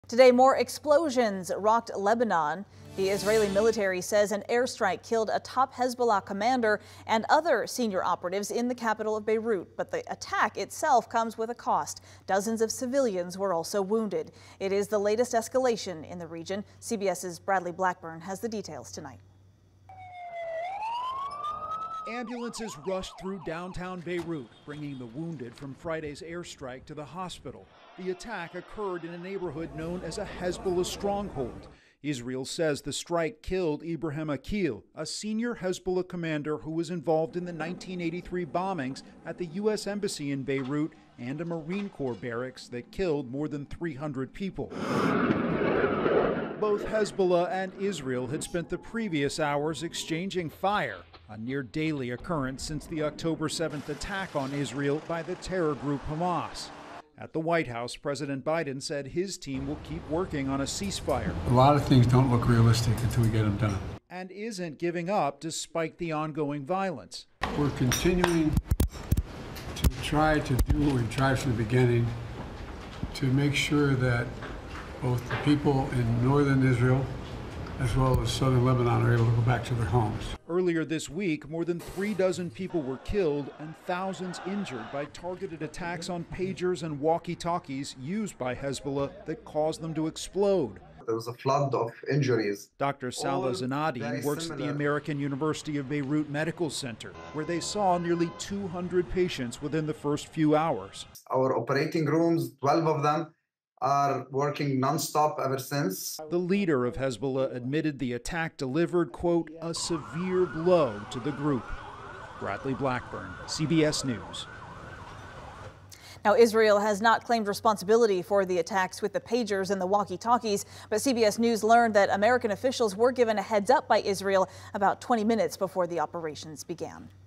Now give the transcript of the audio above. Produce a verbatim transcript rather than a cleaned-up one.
Today, more explosions rocked Lebanon. The Israeli military says an airstrike killed a top Hezbollah commander and other senior operatives in the capital of Beirut. But the attack itself comes with a cost. Dozens of civilians were also wounded. It is the latest escalation in the region. CBS's Bradley Blackburn has the details tonight. Ambulances rushed through downtown Beirut, bringing the wounded from Friday's airstrike to the hospital. The attack occurred in a neighborhood known as a Hezbollah stronghold. Israel says the strike killed Ibrahim Akil, a senior Hezbollah commander who was involved in the nineteen eighty-three bombings at the U S Embassy in Beirut and a Marine Corps barracks that killed more than three hundred people. Both Hezbollah and Israel had spent the previous hours exchanging fire, a near daily occurrence since the October seventh attack on Israel by the terror group Hamas. At the White House, President Biden said his team will keep working on a ceasefire. A lot of things don't look realistic until we get them done. And isn't giving up despite the ongoing violence. We're continuing to try to do what we tried from the beginning to make sure that both the people in northern Israel as well as southern Lebanon are able to go back to their homes. Earlier this week, more than three dozen people were killed and thousands injured by targeted attacks on pagers and walkie-talkies used by Hezbollah that caused them to explode. There was a flood of injuries. Doctor Salah Zanadi works at the American University of Beirut Medical Center, where they saw nearly two hundred patients within the first few hours. Our operating rooms, twelve of them, are working nonstop ever since. The leader of Hezbollah admitted the attack delivered, quote, a severe blow to the group. Bradley Blackburn, C B S News. Now, Israel has not claimed responsibility for the attacks with the pagers and the walkie-talkies, but C B S News learned that American officials were given a heads up by Israel about twenty minutes before the operations began.